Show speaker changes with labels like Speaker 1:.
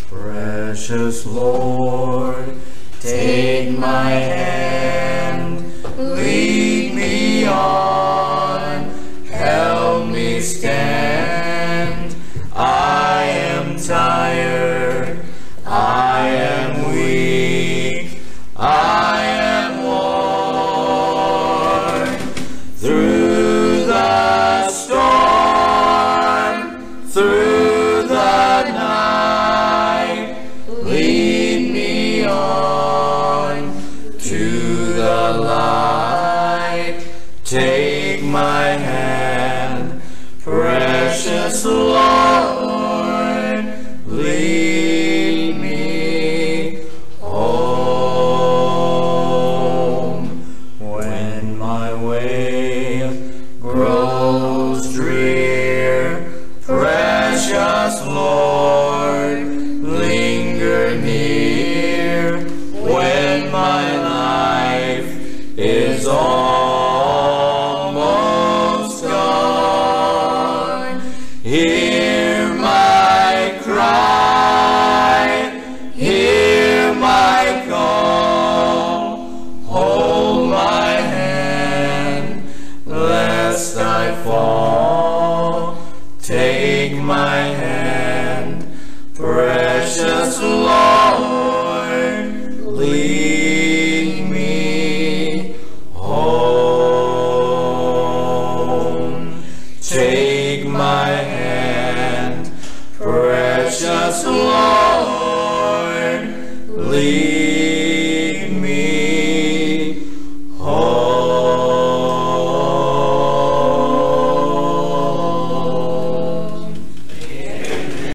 Speaker 1: Precious Lord, take my hand, lead me on, help me stand. I am tired, I am weak, I am worn. Through the storm, through the night, lead me on to the light. Take my hand, precious Lord, lead me home. When my way grows drear, precious Lord, linger near. When my life is almost gone, hear my cry, hear my call. Hold my hand, lest I fall. Take my hand, precious Lord, lead me home. Take my hand, precious Lord, lead